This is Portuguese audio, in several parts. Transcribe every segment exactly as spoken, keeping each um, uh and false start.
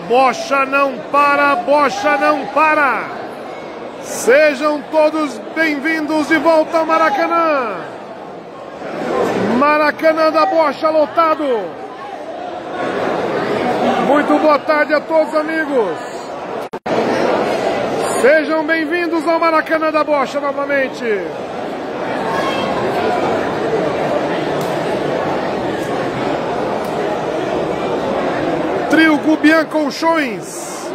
Bocha não para, bocha não para. Sejam todos bem-vindos de volta ao Maracanã. Maracanã da Bocha lotado. Muito boa tarde a todos, amigos. Sejam bem-vindos ao Maracanã da Bocha novamente. Trio Gubian Colchões,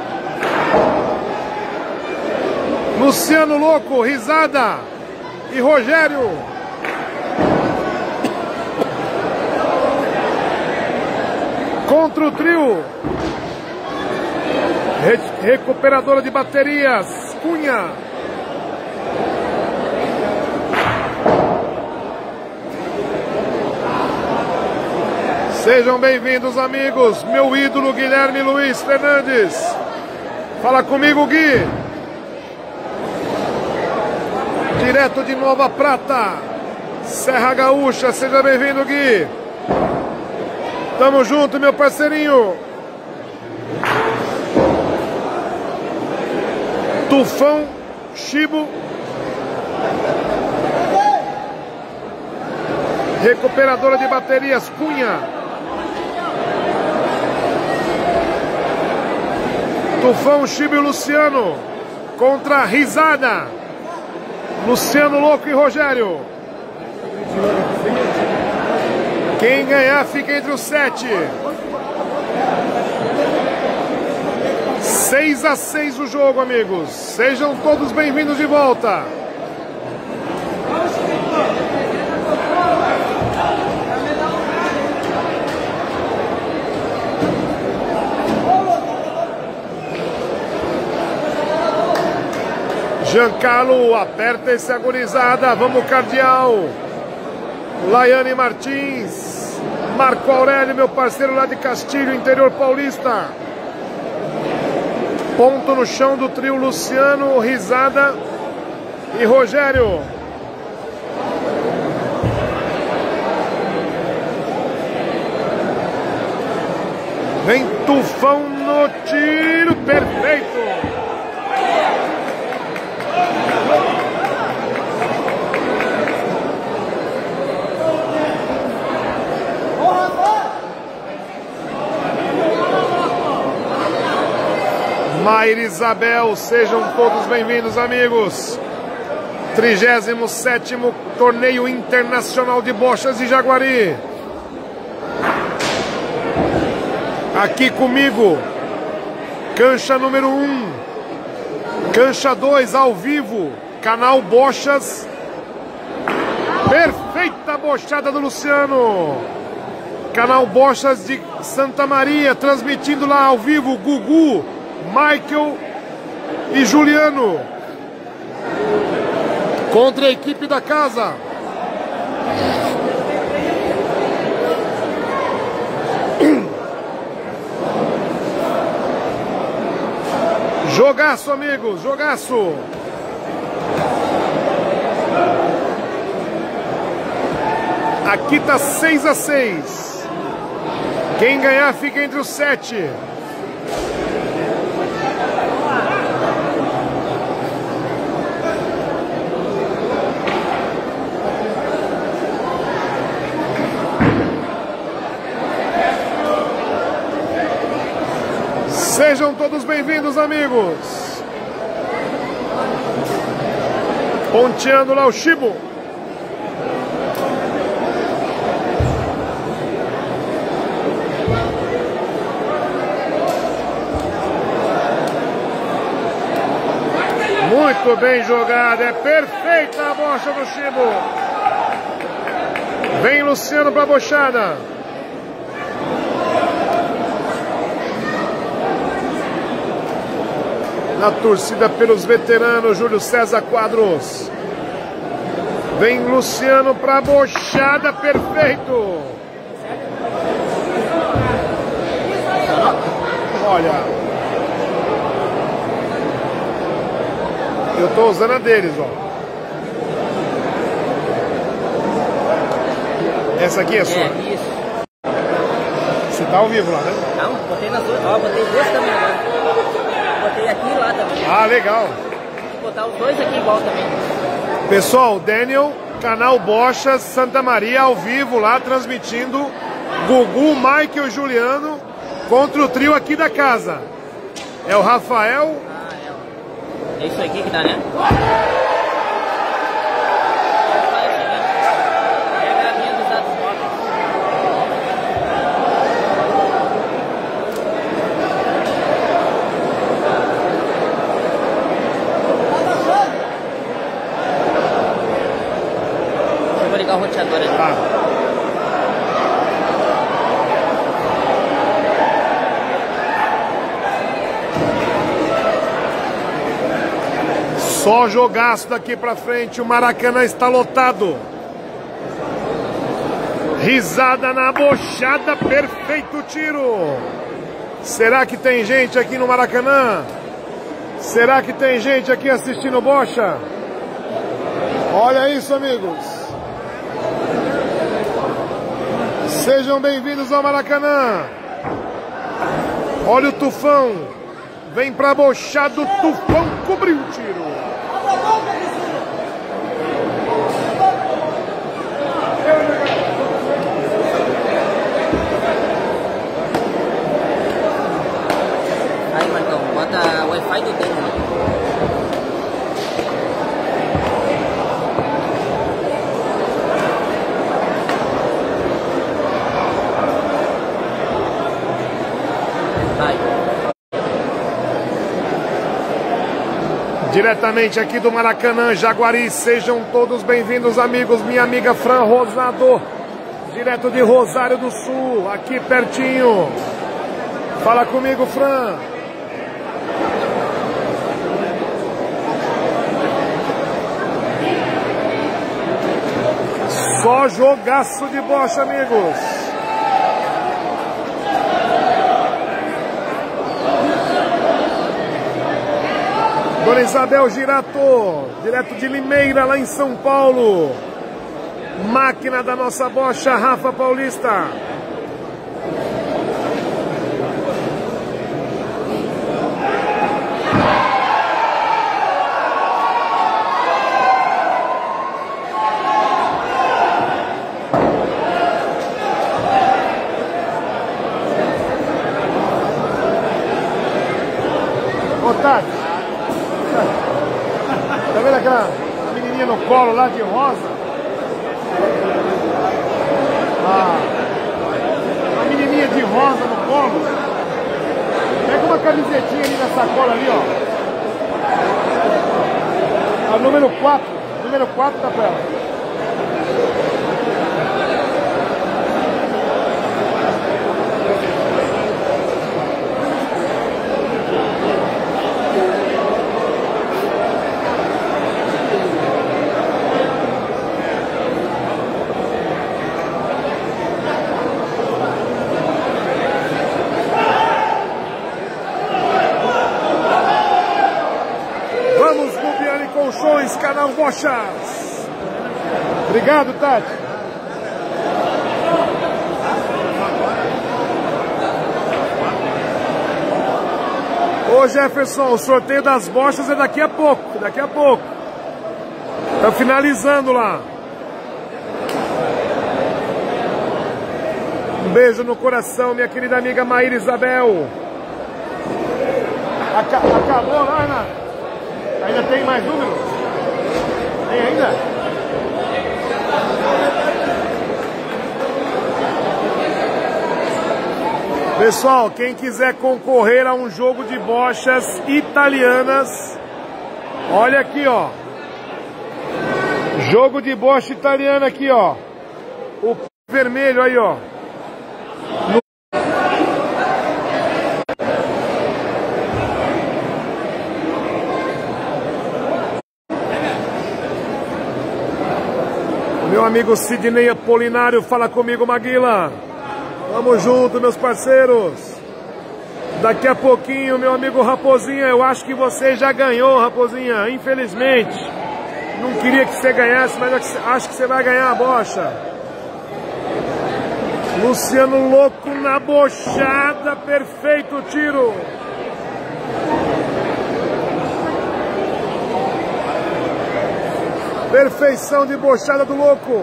Luciano Louco, Risada e Rogério. Contra o trio Re Recuperadora de Baterias, Cunha. Sejam bem-vindos, amigos. Meu ídolo Guilherme Luiz Fernandes. Fala comigo, Gui. Direto de Nova Prata, Serra Gaúcha. Seja bem-vindo, Gui. Tamo junto, meu parceirinho. Tufão, Chibo. Recuperadora de Baterias, Cunha. Tufão, Chibo e Luciano contra Risada, Luciano Louco e Rogério. Quem ganhar fica entre os sete. Seis a seis o jogo, amigos. Sejam todos bem-vindos de volta. Giancarlo, aperta esse agonizada. Vamos, Cardial. Laiane Martins. Marco Aurélio, meu parceiro lá de Castilho, interior paulista. Ponto no chão do trio Luciano, Risada e Rogério. Vem Tufão no tiro, perfeito. Maíra Isabel, sejam todos bem-vindos, amigos. trigésimo sétimo Torneio Internacional de Bochas de Jaguari. Aqui comigo, cancha número um, cancha dois ao vivo, canal Bochas. Perfeita bochada do Luciano. Canal Bochas de Santa Maria, transmitindo lá ao vivo, Gugu, Michael e Juliano contra a equipe da casa. Jogaço, amigos, jogaço. Aqui tá seis a seis. Quem ganhar fica entre os sete. Sejam todos bem-vindos, amigos. Ponteando lá o Chibo. Muito bem jogada, é perfeita a bocha do Chibo. Vem Luciano para a bochada. Na torcida pelos veteranos, Júlio César Quadros. Vem Luciano para a bochada, perfeito. Olha, eu tô usando a deles, ó. Essa aqui é sua. É, isso. Você Tá ao vivo lá, né? Não, botei nas duas, ó, botei duas também agora. Botei aqui e lá também. Ah, legal. Tem que botar os dois aqui igual também. Pessoal, Daniel, canal Bochas, Santa Maria, ao vivo lá, transmitindo Gugu, Michael e Juliano contra o trio aqui da casa. É o Rafael. Ah, é. É isso aqui que dá, né? Vou ligar o roteador ali. Tá. Só jogaço daqui pra frente, o Maracanã está lotado. Risada na bochada, perfeito tiro. Será que tem gente aqui no Maracanã? Será que tem gente aqui assistindo bocha? Olha isso, amigos. Sejam bem-vindos ao Maracanã. Olha o Tufão. Vem pra bochada, o Tufão cobriu o tiro. Aí, Marcão, bota o Wi-Fi do dele. Diretamente aqui do Maracanã, Jaguari, sejam todos bem-vindos, amigos. Minha amiga Fran Rosado, direto de Rosário do Sul, aqui pertinho. Fala comigo, Fran. Só jogaço de bocha, amigos. Dona Isabel Girato, direto de Limeira, lá em São Paulo. Máquina da nossa bocha, Rafa Paulista. Otávio. Tá vendo aquela menininha no colo lá de rosa? Ah, uma menininha de rosa no colo. Pega uma camisetinha ali na sacola ali, ó. A número quatro. Número quatro tá pra ela. Colchões, canal Bochas. Obrigado, Tati. Ô Jefferson, o sorteio das bochas é daqui a pouco, daqui a pouco. Tá finalizando lá. Um beijo no coração, minha querida amiga Maíra Isabel. Aca acabou lá, Ana? Ainda tem mais número? Tem ainda? Pessoal, quem quiser concorrer a um jogo de bochas italianas, olha aqui, ó. Jogo de bocha italiana aqui, ó. O vermelho aí, ó. No... Meu amigo Sidney Apolinário, fala comigo, Maguila. Tamo junto, meus parceiros. Daqui a pouquinho, meu amigo Raposinha, eu acho que você já ganhou, Raposinha, infelizmente. Não queria que você ganhasse, mas acho que você vai ganhar a bocha. Luciano louco na bochada, perfeito tiro. Perfeição de bochada do louco.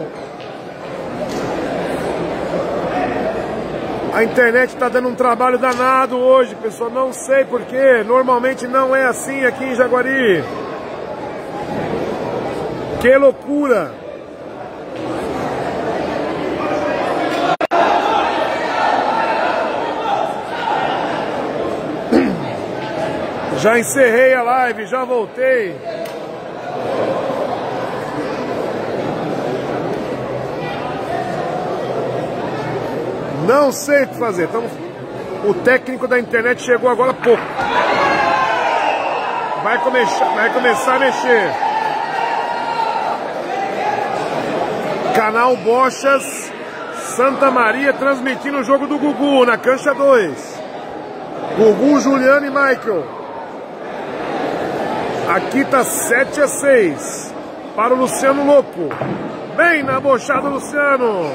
A internet está dando um trabalho danado hoje, pessoal. Não sei porquê. Normalmente não é assim aqui em Jaguari. Que loucura. Já encerrei a live, já voltei. Não sei o que fazer. Então, o técnico da internet chegou agora há pouco. Vai começar, vai começar a mexer. Canal Bochas Santa Maria transmitindo o jogo do Gugu na cancha dois. Gugu, Juliano e Michael. Aqui tá sete a seis para o Luciano louco. Bem na bochada, Luciano.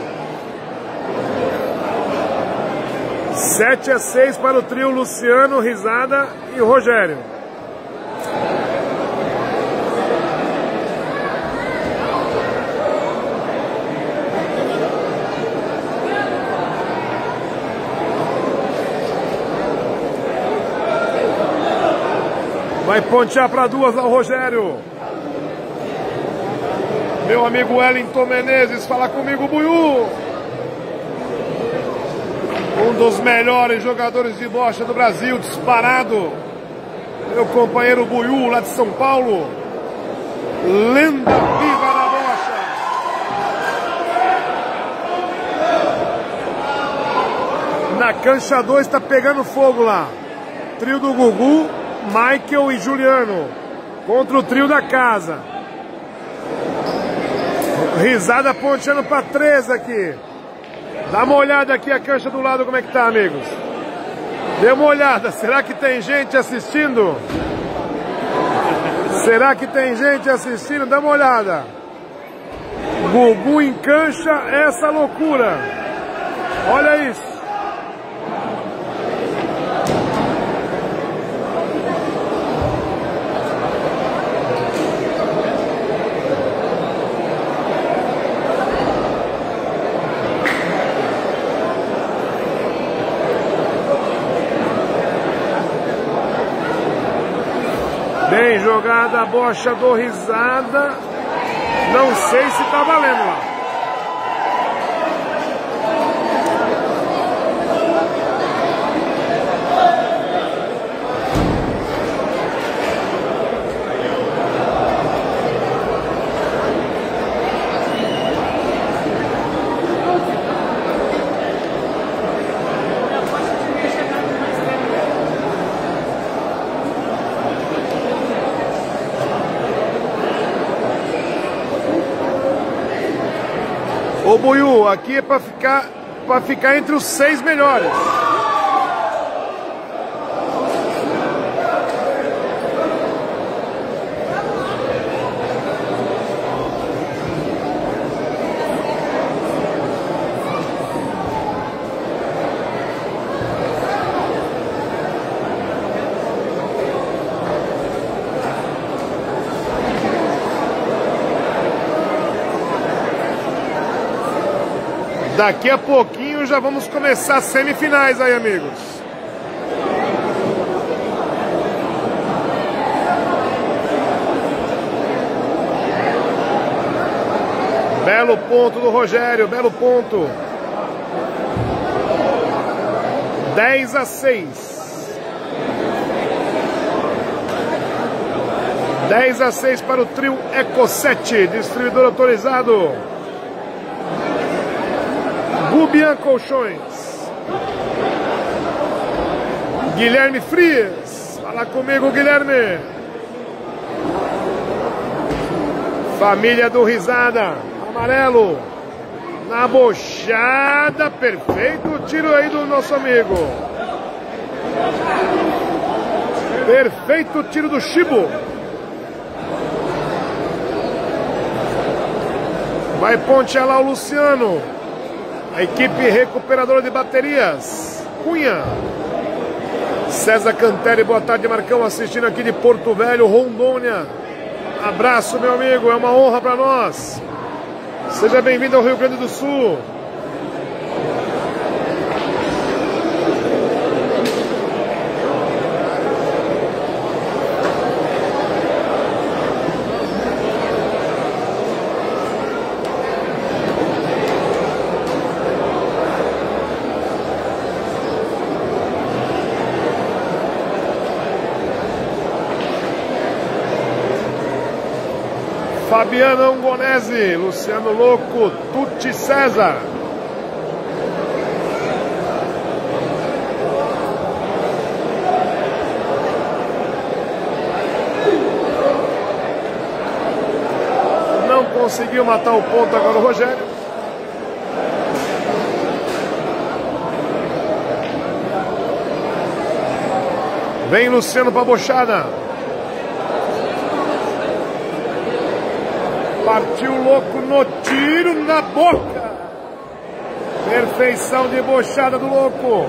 sete a seis para o trio Luciano, Risada e Rogério. Vai pontear para duas lá o Rogério. Meu amigo Wellington Menezes, fala comigo, Buiú. Um dos melhores jogadores de bocha do Brasil, disparado. Meu companheiro Buiú, lá de São Paulo. Lenda viva na bocha. Na cancha dois tá pegando fogo lá. Trio do Gugu, Michael e Juliano. Contra o trio da casa. Risada ponteando para três aqui. Dá uma olhada aqui a cancha do lado, como é que tá, amigos? Dê uma olhada, será que tem gente assistindo? Será que tem gente assistindo? Dá uma olhada. Gugu em cancha, essa loucura. Olha isso. Bem jogada a bocha do Risada. Não sei se tá valendo lá. Ô Buiú, aqui é para ficar, para ficar entre os seis melhores. Daqui a pouquinho já vamos começar as semifinais aí, amigos. Belo ponto do Rogério, belo ponto. dez a seis. dez a seis para o trio Eco sete, distribuidor autorizado. Rubian Colchões. Guilherme Frias. Fala comigo, Guilherme. Família do Risada. Amarelo. Na bochada. Perfeito o tiro aí do nosso amigo. Perfeito o tiro do Chibo. Vai pontear lá o Luciano. A equipe recuperadora de baterias, Cunha. César Canteri, boa tarde, Marcão, assistindo aqui de Porto Velho, Rondônia. Abraço, meu amigo, é uma honra para nós. Seja bem-vindo ao Rio Grande do Sul. Fabiano Angonese, Luciano Louco, Tuti César. Não conseguiu matar o ponto agora o Rogério. Vem Luciano para a bochada. Partiu Louco no tiro na boca. Perfeição de bochada do Louco.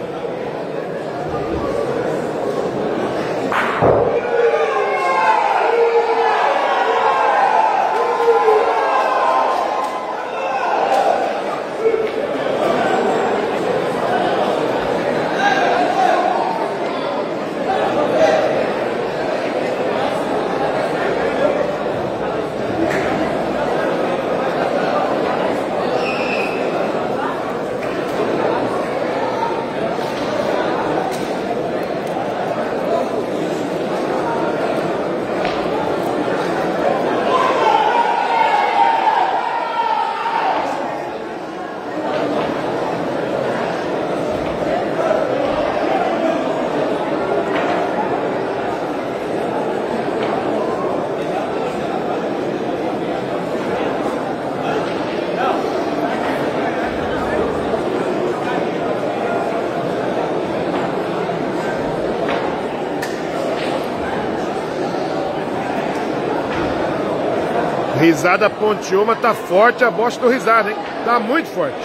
Risada Pontioma tá forte, a bocha do Risada, hein? Tá muito forte.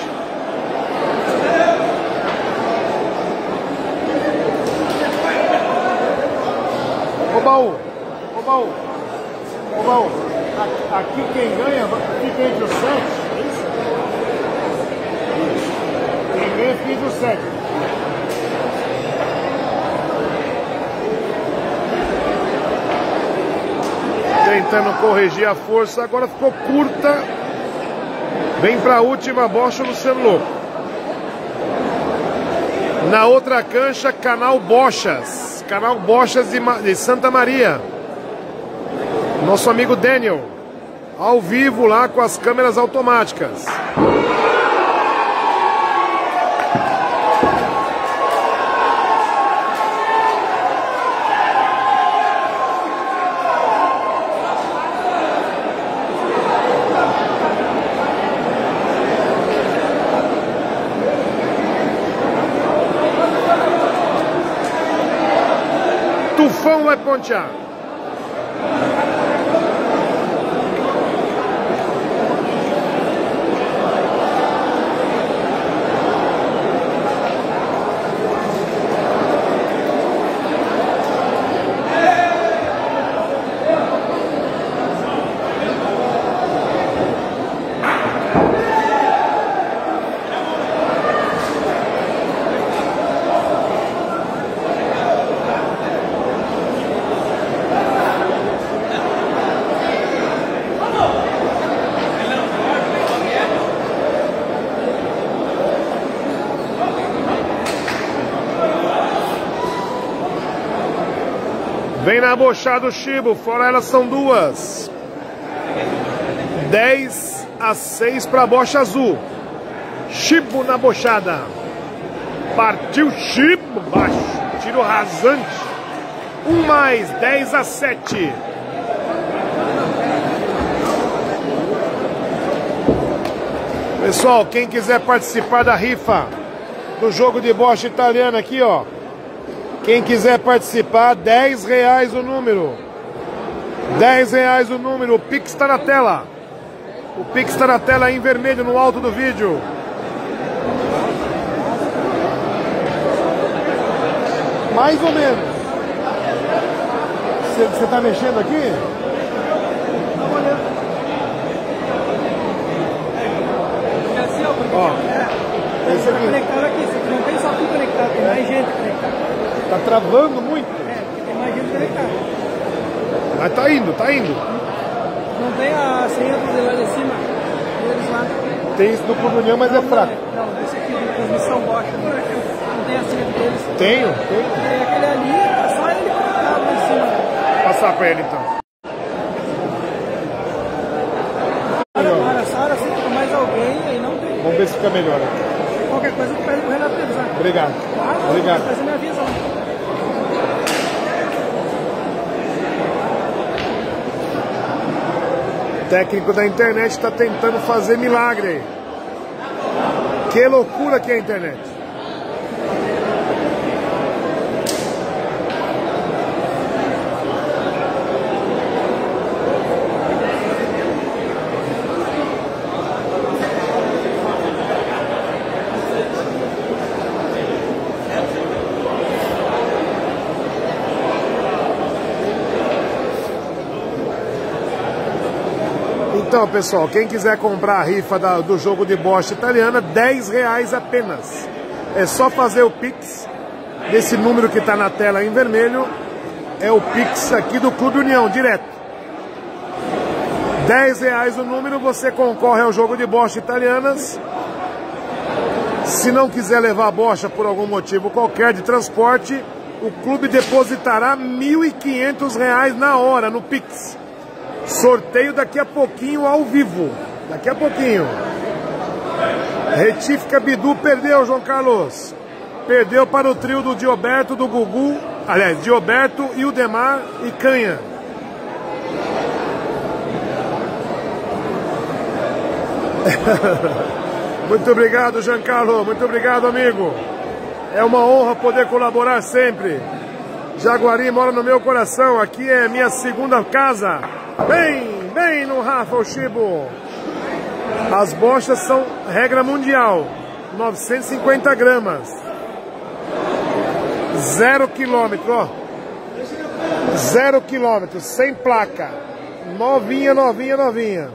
Ô baú, ô baú, ô baú, aqui quem ganha fica entre os sete, é isso? Quem ganha fica entre os sete. Tentando corrigir a força, agora ficou curta. Vem para a última bocha o Luciano Louco. Na outra cancha, Canal Bochas. Canal Bochas de, de Santa Maria. Nosso amigo Daniel. Ao vivo lá com as câmeras automáticas. Tufão vai pontear. Vem na bochada o Chibo, fora elas são duas. dez a seis para a bocha azul. Chibo na bochada. Partiu Chibo, baixo. Tiro rasante. Um mais, dez a sete. Pessoal, quem quiser participar da rifa do jogo de bocha italiana aqui, ó. Quem quiser participar, dez reais o número. dez reais o número. O Pix está na tela. O Pix está na tela em vermelho no alto do vídeo. Mais ou menos. Você tá mexendo aqui? Ó, esse aqui. Conectado aqui, não tem só tudo conectado, tem mais gente conectada. Tá travando muito? É, porque tem mais gente conectada. Mas tá indo, tá indo. Não tem a senha do lá de cima, deles lá. Tem isso no Clube União, mas não, é fraco. Não, não, esse aqui de transmissão Bosch, não tem a senha deles. Tenho, tenho. É aquele ali, tá só ele conectado lá em cima. Passar pra ele então. Agora, Sara, se for mais alguém, aí não tem. Vamos ver se fica melhor. Qualquer coisa tu pede pro Renato avisar. Obrigado. Ah, não, Obrigado. Mas me avisa lá. O técnico da internet está tentando fazer milagre aí. Que loucura que é a internet. Então, pessoal, quem quiser comprar a rifa da, do jogo de Bosch italiana, dez reais apenas. É só fazer o Pix, desse número que está na tela em vermelho, é o Pix aqui do Clube União, direto. dez reais o número, você concorre ao jogo de Bosch italianas. Se não quiser levar a Bosch por algum motivo qualquer de transporte, o clube depositará mil e quinhentos reais na hora no Pix. Sorteio daqui a pouquinho ao vivo. Daqui a pouquinho. Retífica Bidu perdeu, João Carlos. Perdeu para o trio do Dioberto, do Gugu. Aliás, Dioberto e o Demar e Canha. Muito obrigado, Giancarlo. Muito obrigado, amigo. É uma honra poder colaborar sempre. Jaguari mora no meu coração. Aqui é minha segunda casa. Bem, bem no Rafa Oshibo. As bochas são regra mundial. novecentos e cinquenta gramas. Zero quilômetro, ó. Zero quilômetro, sem placa. Novinha, novinha, novinha.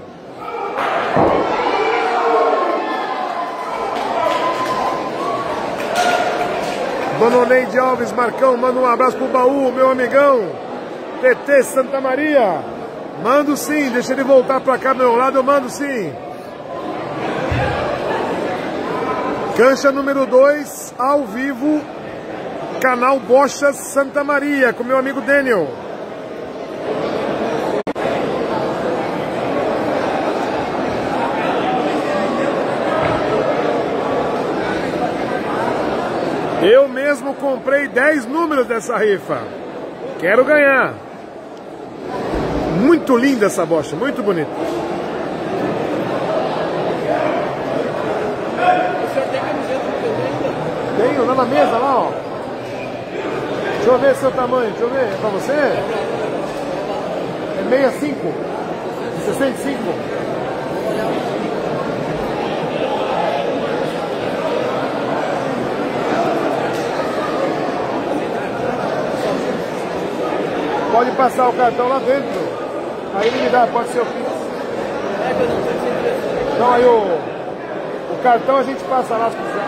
Dona Neide Alves, Marcão, manda um abraço pro Baú, meu amigão. T T Santa Maria. Mando sim, deixa ele voltar pra cá do meu lado, eu mando sim. Cancha número dois, ao vivo, canal Bochas Santa Maria, com meu amigo Daniel. Eu mesmo comprei dez números dessa rifa. Quero ganhar. Muito linda essa bocha, muito bonita. O senhor tem camiseta do P D ainda? Tenho, lá na mesa, lá, ó. Deixa eu ver seu tamanho, deixa eu ver. É pra você? É sessenta e cinco? sessenta e cinco? Pode passar o cartão lá dentro. Aí ele me dá, pode ser o Pix. Então aí o, o cartão a gente passa lá se quiser.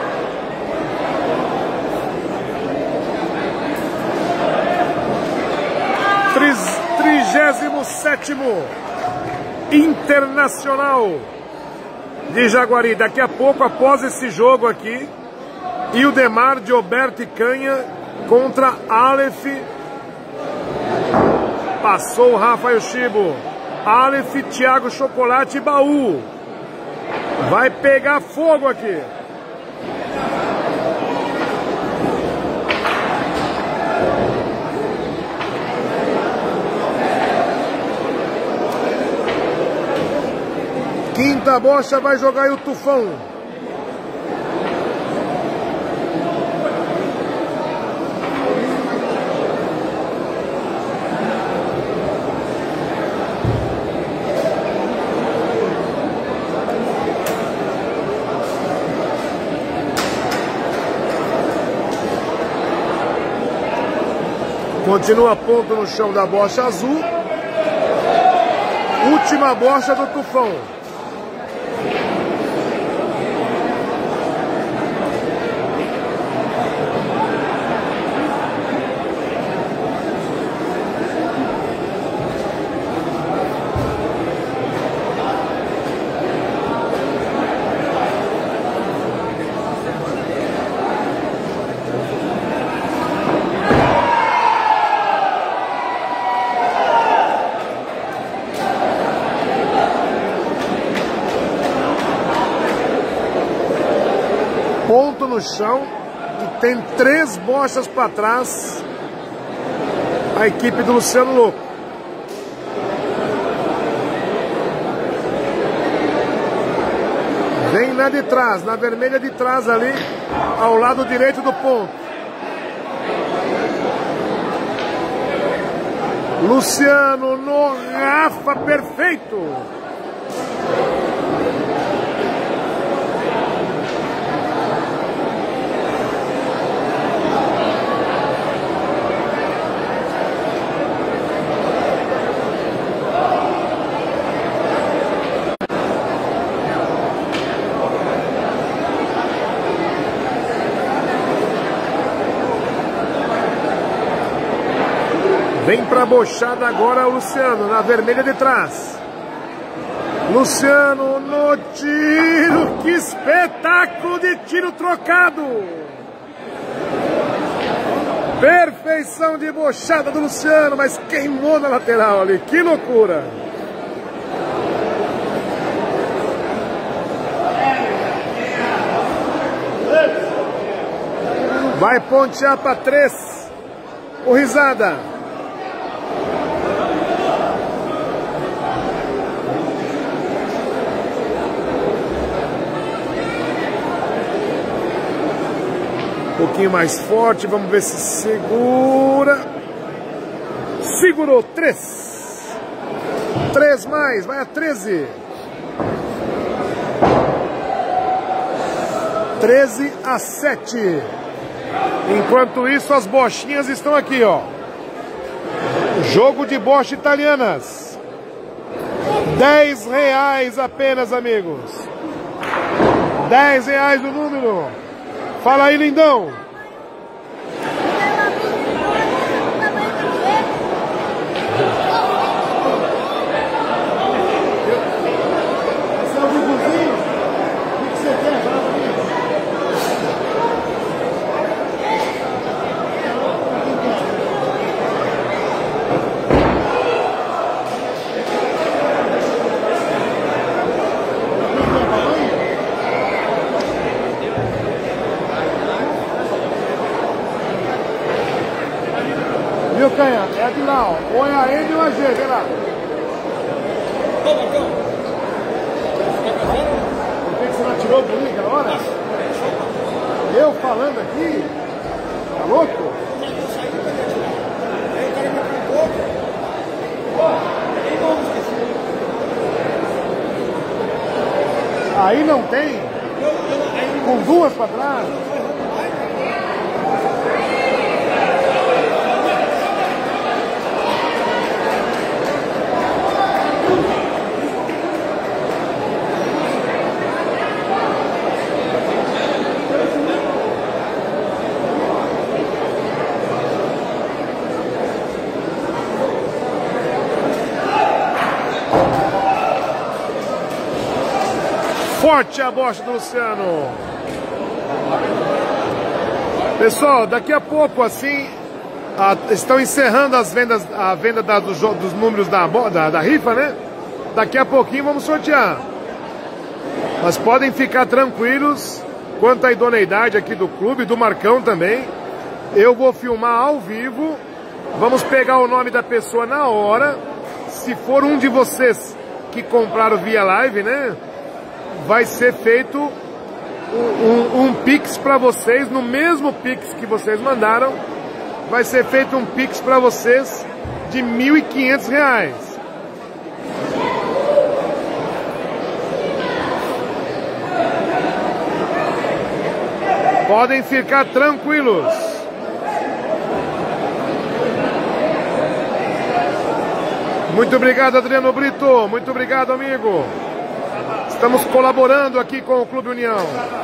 trigésimo sétimo Internacional de Jaguari. Daqui a pouco, após esse jogo aqui, e o Demar, Dioberto e Canha contra Aleph. Passou o Rafa Yoshibo. Aleph, Thiago Chocolate e Baú. Vai pegar fogo aqui. Quinta bocha vai jogar aí o Tufão. Continua ponto no chão da bocha azul. Última bocha do tufão. Ponto no chão e tem três bochas para trás a equipe do Luciano Louco. Vem na de trás, na vermelha de trás ali, ao lado direito do ponto. Luciano no Rafa, perfeito. Vem pra bochada agora o Luciano, na vermelha de trás. Luciano no tiro, que espetáculo de tiro trocado! Perfeição de bochada do Luciano, mas queimou na lateral ali, que loucura! Vai pontear para três, o Risada. Um pouquinho mais forte, vamos ver se segura. Segurou, três. Três mais, vai a treze. treze a sete. Enquanto isso, as bochinhas estão aqui, ó. Jogo de bocha italianas. dez reais apenas, amigos. dez reais o número. Fala aí, lindão. Você é o Guguzinho? O que você quer? Fala pra mim. Viu, Canha? É de lá, ó. Ou é a N ou a G, vem lá. Por que você não atirou por mim aquela hora? Eu falando aqui? Tá louco? Aí não tem? Com duas pra trás? Forte a bocha do Luciano. Pessoal, daqui a pouco, assim, a, estão encerrando as vendas, a venda da, dos, dos números da, da, da rifa, né? Daqui a pouquinho vamos sortear. Mas podem ficar tranquilos quanto à idoneidade aqui do clube, do Marcão também. Eu vou filmar ao vivo. Vamos pegar o nome da pessoa na hora. Se for um de vocês que compraram via live, né? Vai ser feito um, um, um Pix para vocês, no mesmo Pix que vocês mandaram, vai ser feito um Pix para vocês de mil e quinhentos reais. Podem ficar tranquilos. Muito obrigado, Adriano Brito. Muito obrigado, amigo. Estamos colaborando aqui com o Clube União.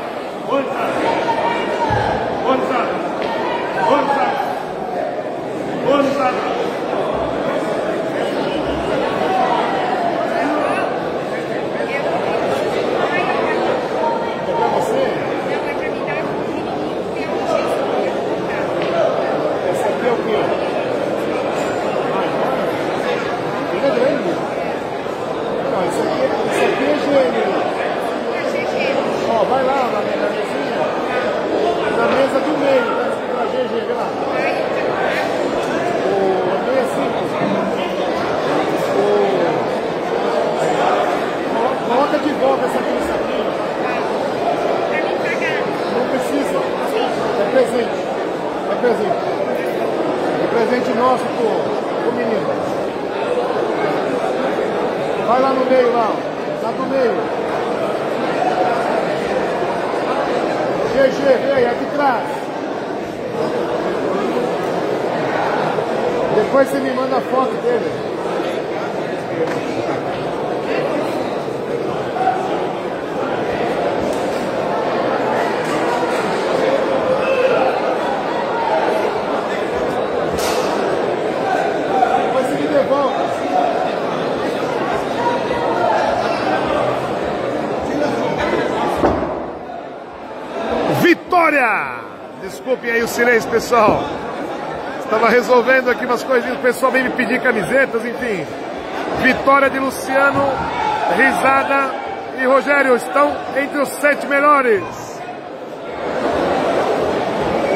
Vai lá na mesinha, na mesa do meio, tá escrito lá G G, vê lá. O meia cinco. Coloca de volta essa aqui no saquinho. Não precisa. É presente. É presente. É presente nosso pro, pro menino. Vai lá no meio, lá. Lá do meio. G G, vem aí, aqui atrás. Depois você me manda a foto dele. Depois você me devolve. Vitória! Desculpem aí o silêncio, pessoal. Estava resolvendo aqui umas coisinhas. O pessoal veio me pedir camisetas, enfim. Vitória de Luciano, Risada e Rogério estão entre os sete melhores.